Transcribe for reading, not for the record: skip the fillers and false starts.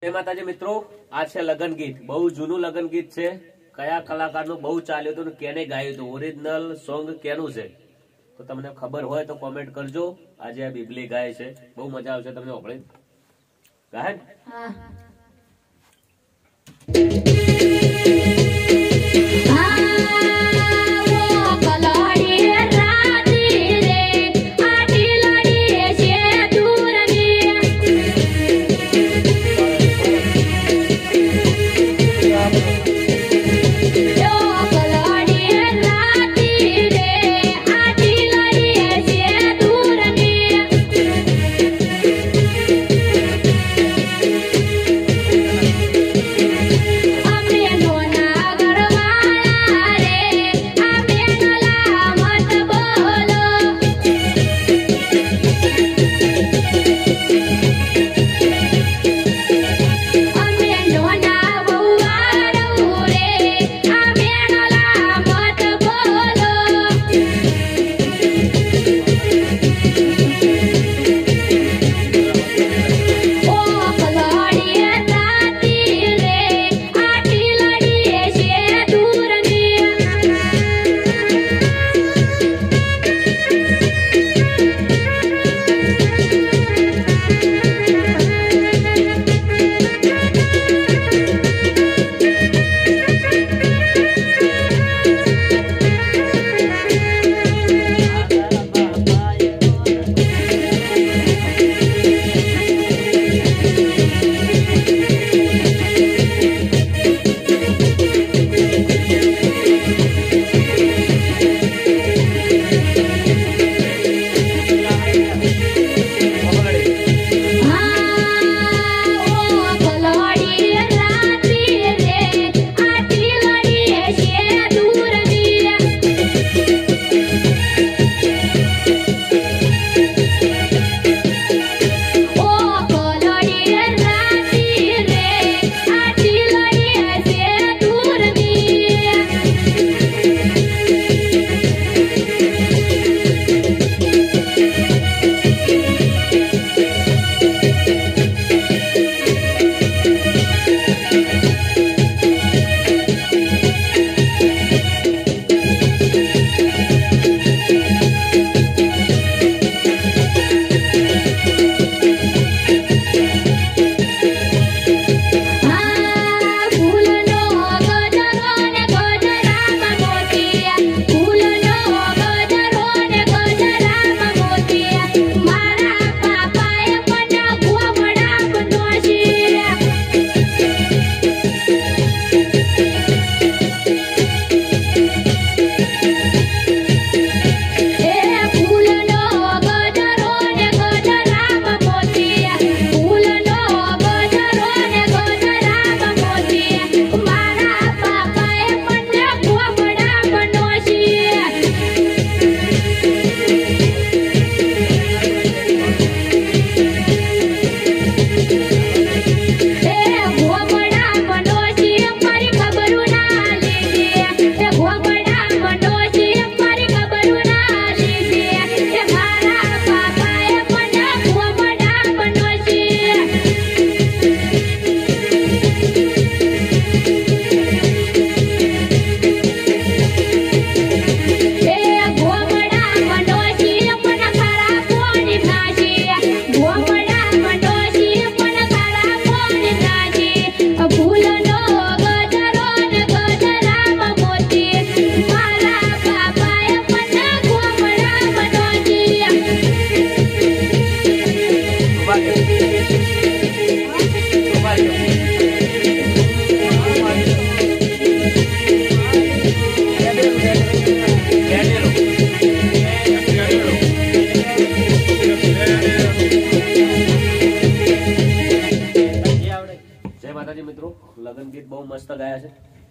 જય માતાજી મિત્રો, આ છે લગન ગીત. બહુ જૂનું લગન ગીત છે. કયા કલાકારનું બહુ ચાલ્યું હતું, કેને ગાયું હતું, ઓરિજિનલ સોંગ કેનું છે તો તમને ખબર હોય તો કોમેન્ટ કરજો. આજે આ બીબલી ગાય છે, બહુ મજા આવશે તમને સાંભળીને. ગાય મિત્રો, લગન ગીત બહુ મસ્ત ગાયા છે.